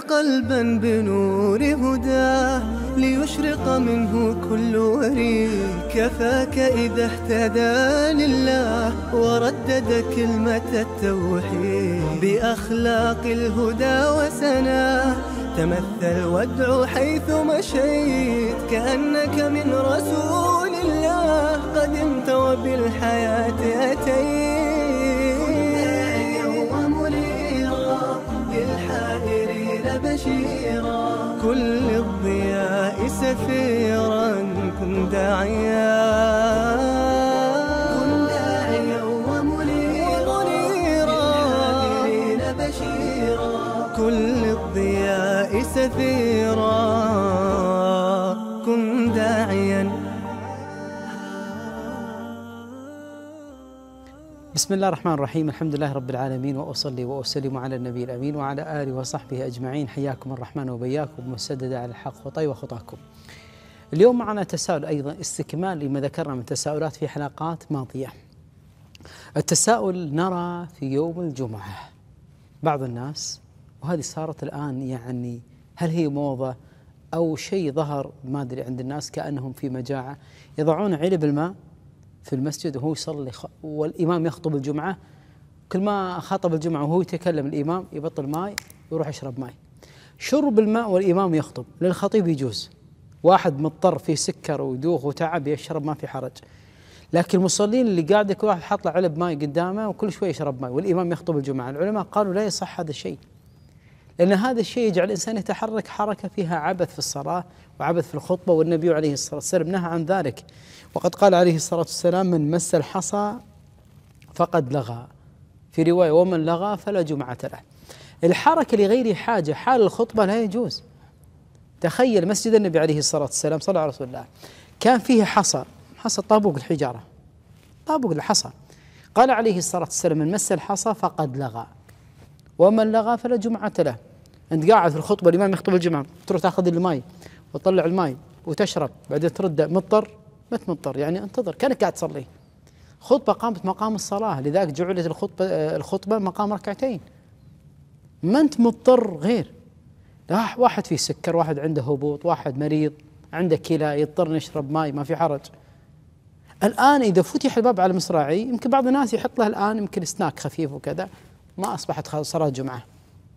قلبا بنور هداه ليشرق منه كل وريد. كفاك إذا اهتدى لله وردد كلمة التوحيد بأخلاق الهدى وسناه. تمثل وادعو حيث مشيت كأنك من رسول الله قدمت وبالحياة أتيت. يوم منيرا للحائرين بشيرا كل الضياء سفيرا كن داعيا. كن داعيا ومنيرا للحائرين بشيرا كل الضياء سفيرا كن داعيا. بسم الله الرحمن الرحيم. الحمد لله رب العالمين، وأصلي وأسلم على النبي الأمين وعلى آله وصحبه أجمعين. حياكم الرحمن وبياكم مسدد على الحق وطي خطاكم. اليوم معنا تساؤل أيضا استكمال لما ذكرنا من تساؤلات في حلقات ماضية. التساؤل: نرى في يوم الجمعة بعض الناس، وهذه صارت الآن يعني هل هي موضة أو شيء ظهر ما أدري عند الناس، كأنهم في مجاعة يضعون علب الماء في المسجد وهو يصلي والإمام يخطب الجمعة. كل ما خطب الجمعة وهو يتكلم الإمام يبطل ماء ويروح يشرب ماء. شرب الماء والإمام يخطب للخطيب يجوز، واحد مضطر في سكر ودوخ وتعب يشرب ما في حرج. لكن المصلين اللي قاعد كل واحد حط له علب ماء قدامه وكل شوي يشرب ماء والإمام يخطب الجمعة، العلماء قالوا لا يصح هذا الشيء، لأن هذا الشيء يجعل الإنسان يتحرك حركة فيها عبث في الصلاة وعبث في الخطبة، والنبي عليه الصلاة والسلام نهى عن ذلك. وقد قال عليه الصلاة والسلام: من مس الحصى فقد لغى، في رواية: ومن لغى فلا جمعة له. الحركة لغير حاجة حال الخطبة لا يجوز. تخيل مسجد النبي عليه الصلاة والسلام صلى على رسول الله كان فيه حصى طابوق الحجارة، طابوق الحصى. قال عليه الصلاة والسلام: من مس الحصى فقد لغى ومن لغى فلا جمعة له. أنت قاعد في الخطبة الإمام يخطب الجمعة تروح تأخذ الماء وتطلع الماء وتشرب بعدين ترد، مضطر؟ ما مضطر، يعني انتظر كأنك قاعد تصلي. خطبة قامت مقام الصلاة، لذلك جعلت الخطبة مقام ركعتين. ما أنت مضطر غير واحد فيه سكر، واحد عنده هبوط، واحد مريض عنده كلى يضطر يشرب ماء ما في حرج. الآن إذا فتح الباب على مصراعي يمكن بعض الناس يحط له الآن يمكن سناك خفيف وكذا، ما أصبحت صلاة جمعة.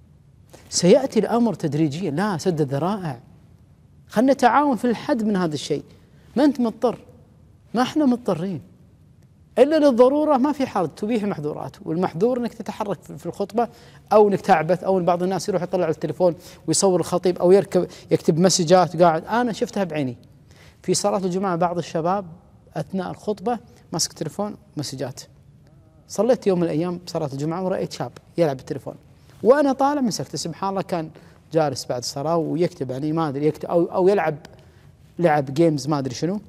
سيأتي الأمر تدريجيا، لا سد الذرائع، خلنا نتعاون في الحد من هذا الشيء. ما أنت مضطر، ما احنا مضطرين إلا للضرورة، ما في حال تبيح المحظورات، والمحظور أنك تتحرك في الخطبة أو أنك تعبث أو بعض الناس يروح يطلع التليفون ويصور الخطيب أو يكتب مسجات قاعد. أنا شفتها بعيني في صلاة الجمعة، بعض الشباب أثناء الخطبة مسك تليفون مسجات. صليت يوم من الأيام بصلاة الجمعة ورأيت شاب يلعب بالتليفون، وأنا طالع مسكته سبحان الله، كان جالس بعد الصلاة ويكتب يعني ما أدري يكتب أو يلعب لعب جيمز ما أدري شنو.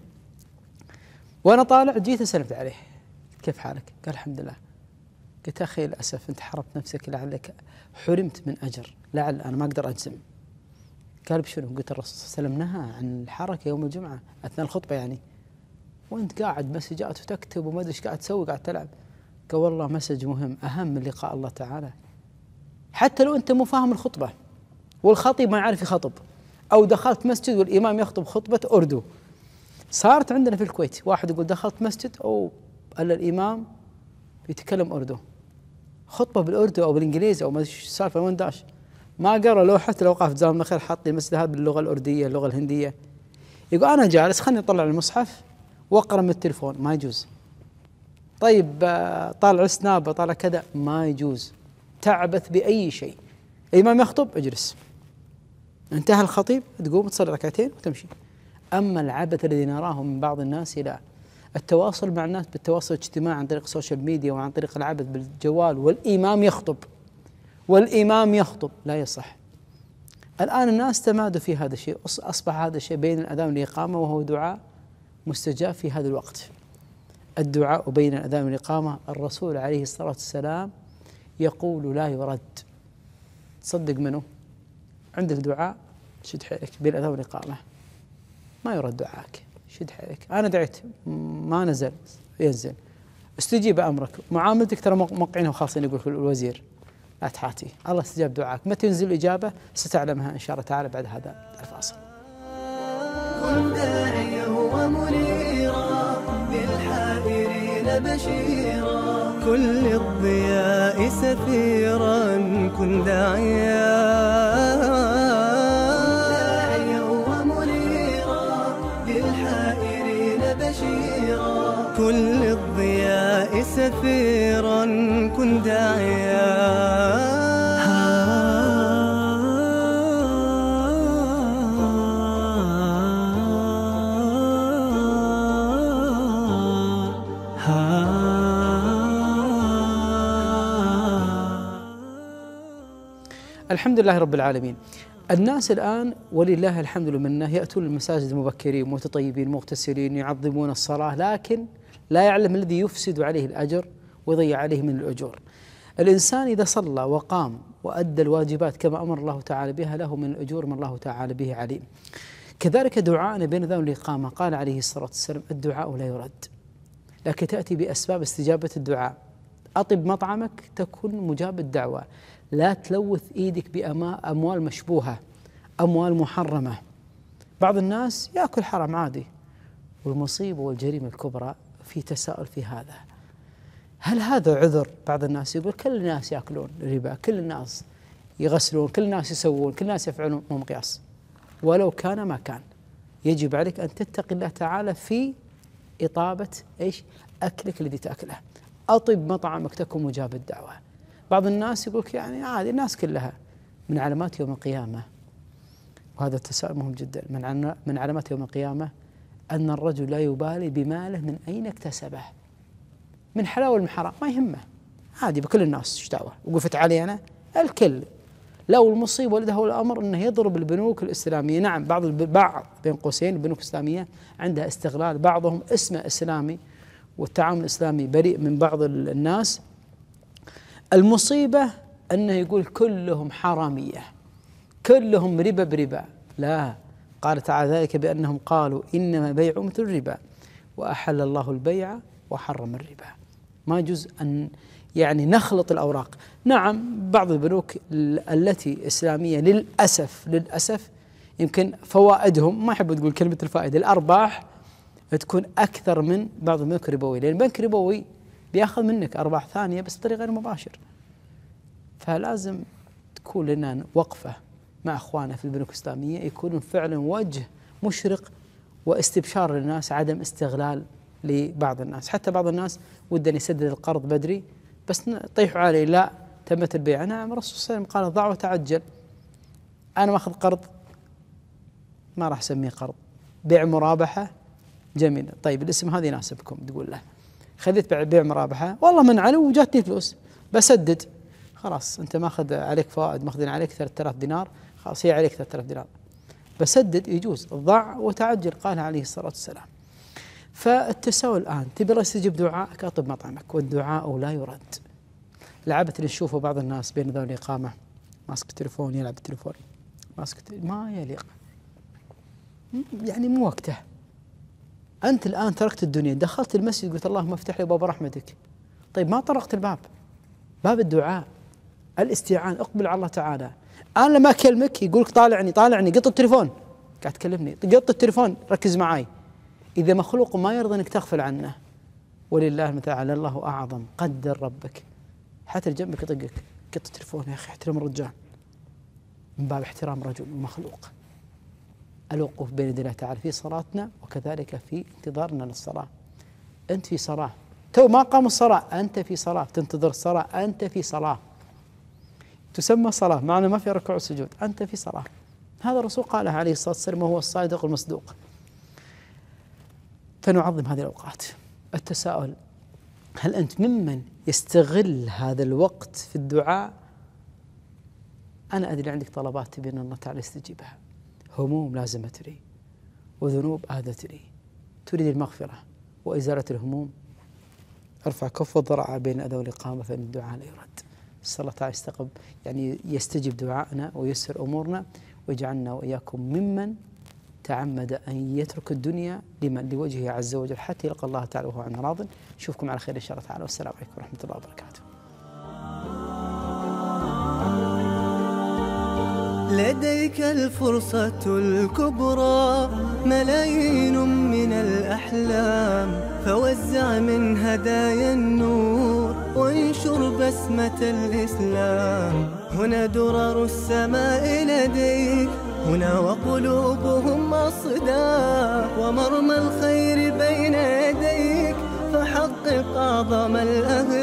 وأنا طالع جيت سلمت عليه: كيف حالك؟ قال الحمد لله. قلت: أخي للأسف أنت حرمت نفسك، لعلك حرمت من أجر، لعل أنا ما أقدر أجزم. قال: بشنو؟ قلت: الرسول صلى الله عليه وسلم نهى عن الحركة يوم الجمعة أثناء الخطبة يعني، وأنت قاعد مسجات وتكتب وما أدري إيش قاعد تسوي، قاعد تلعب. قال: والله مسج مهم أهم من لقاء الله تعالى. حتى لو أنت مو فاهم الخطبة والخطيب ما يعرف يخطب، أو دخلت مسجد والإمام يخطب خطبة أردو. صارت عندنا في الكويت واحد يقول: دخلت مسجد أو ألا الإمام يتكلم أردو، خطبة بالأردو أو بالإنجليزي أو ما أدري السالفة، وين داش ما قرأ لوحة الأوقاف جزاهم الله خير، حاط لي المسجد هذا باللغة الأردية اللغة الهندية. يقول: أنا جالس خلني أطلع المصحف وأقرأ من التليفون، ما يجوز. طيب طالع سناب طالع كذا، ما يجوز. تعبث بأي شيء. الإمام يخطب اجلس، انتهى الخطيب تقوم تصلي ركعتين وتمشي. أما العبث الذي نراه من بعض الناس، لا. التواصل مع الناس بالتواصل الاجتماعي عن طريق السوشيال ميديا وعن طريق العبث بالجوال والإمام يخطب لا يصح. الآن الناس تمادوا في هذا الشيء، أصبح هذا الشيء بين الأذان والإقامة، وهو دعاء مستجاب في هذا الوقت. الدعاء بين الأذان والإقامة الرسول عليه الصلاة والسلام يقول لا يرد. تصدق منه؟ عندك دعاء شد حيلك بين الأذان والإقامة ما يرد دعاءك، شد حيلك. أنا دعيت ما نزل ينزل، استجيب أمرك. معاملتك ترى موقعينها وخاصين، يقول الوزير لا تحاتي، الله استجاب دعاك. متى ينزل الإجابة ستعلمها إن شاء الله تعالى بعد هذا الفاصل. كن داعيا ومنيرا للحائرين بشيرا، كن للضياء سفيرا، كن داعيا ومنيرا للحائرين بشيرا، كن للضياء سفيرا، كن داعيا. الحمد لله رب العالمين. الناس الآن ولله الحمد والمنة يأتون المساجد مبكرين متطيبين مغتسلين يعظمون الصلاة، لكن لا يعلم الذي يفسد عليه الأجر ويضيع عليه من الأجور. الإنسان إذا صلى وقام وأدى الواجبات كما أمر الله تعالى بها له من الأجور ما الله تعالى به عليم. كذلك دعاءنا بين ذوي الإقامة، قال عليه الصلاة والسلام: الدعاء لا يرد، لكن تأتي بأسباب استجابة الدعاء. أطب مطعمك تكون مجاب الدعوة، لا تلوث إيدك بأموال مشبوهة، أموال محرمة. بعض الناس يأكل حرام عادي، والمصيبة والجريمة الكبرى في تساؤل في هذا: هل هذا عذر؟ بعض الناس يقول كل الناس يأكلون ربا، كل الناس يغسلون، كل الناس يسوون، كل الناس يفعلون. مو مقياس، ولو كان ما كان يجب عليك أن تتقي الله تعالى في إطابة أكلك الذي تأكله. أطب مطعمك تكون مجاب الدعوة. بعض الناس يقول يعني عادي، الناس كلها. من علامات يوم القيامة، وهذا التساؤل مهم جدا، من علامات يوم القيامة أن الرجل لا يبالي بماله من أين اكتسبه، من حلال ولا من حرام، ما يهمه، عادي بكل الناس ايش دعوه، وقفت علي أنا الكل. لو المصيبة ولده هو الأمر أنه يضرب البنوك الإسلامية. نعم، بعض بين قوسين البنوك الإسلامية عندها استغلال، بعضهم اسمه إسلامي والتعامل الإسلامي بريء من بعض الناس. المصيبة أنه يقول كلهم حرامية، كلهم ربا بربا. لا، قال تعالى ذلك بأنهم قالوا إنما بيع مثل الربا وأحل الله البيع وحرم الربا. ما يجوز أن يعني نخلط الأوراق. نعم، بعض البنوك التي إسلامية للأسف يمكن فوائدهم، ما أحب تقول كلمة الفائدة، الأرباح تكون أكثر من بعض البنوك الربوية، لأن البنك الربوي بياخذ منك أرباح ثانية بس بطريقة غير مباشر. فلازم تكون لنا وقفة مع أخواننا في البنوك الإسلامية، يكونون فعلا وجه مشرق واستبشار للناس، عدم استغلال لبعض الناس. حتى بعض الناس ودن يسدد القرض بدري بس طيحوا عليه: لا تمت البيع. نعم، الرسول صلى الله عليه وسلم قال: ضع وتعجل. أنا ماخذ قرض ما راح أسميه قرض، بيع مرابحة جميل. طيب الاسم هذا يناسبكم، تقول له خذيت بيع مرابحة، والله من علي وجاتني فلوس بسدد. خلاص أنت ماخذ عليك فوائد، ماخذين عليك 3000 دينار، خلاص هي عليك 3000 دينار بسدد، يجوز. ضع وتعجل قال عليه الصلاة والسلام. فالتساؤل الآن: تبي الله يستجيب دعائك، أطب مطعمك، والدعاء لا يرد. العبث اللي نشوفه بعض الناس بين ذوي الإقامة، ماسك التليفون يلعب التليفون، ما يليق، يعني مو وقته. أنت الآن تركت الدنيا، دخلت المسجد قلت اللهم افتح لي باب رحمتك، طيب ما طرقت الباب، باب الدعاء، الاستيعان، اقبل على الله تعالى. أنا لما أكلمك يقولك طالعني قط التليفون، قاعد تكلمني، قط التليفون ركز معاي. إذا مخلوق ما يرضى أنك تغفل عنه، ولله المثل الأعلى، الله أعظم، قدر ربك حتى جنبك يطقك، قط التليفون يا أخي، احترم الرجال، من باب احترام رجل ومخلوق. الوقوف بين يدي الله تعالى في صلاتنا، وكذلك في انتظارنا للصلاة. أنت في صلاة، تو ما قام الصلاة، أنت في صلاة، تنتظر الصلاة، أنت في صلاة، تسمى صلاة معنا ما في ركوع وسجود، أنت في صلاة. هذا الرسول قاله عليه الصلاة والسلام وهو الصادق المصدوق. فنعظم هذه الأوقات. التساؤل: هل أنت ممن يستغل هذا الوقت في الدعاء؟ أنا أدري عندك طلبات تبي أن الله تعالى يستجيبها، هموم لازمت لي وذنوب آذت لي، تريد المغفرة وإزالة الهموم، ارفع كف الضراعة بين ذوي الإقامة، فإن الدعاء لا يرد. نسأل الله تعالى يستجب دعائنا ويسر أمورنا، ويجعلنا وإياكم ممن تعمد أن يترك الدنيا لوجهه عز وجل حتى يلقى الله تعالى وهو عنه راض. نشوفكم على خير إن شاء الله تعالى، والسلام عليكم ورحمة الله وبركاته. لديك الفرصة الكبرى، ملايين من الأحلام، فوزع من هدايا النور وانشر بسمة الإسلام. هنا درر السماء لديك، هنا وقلوبهم أصداء، ومرمى الخير بين يديك، فحقق أعظم الأهداف.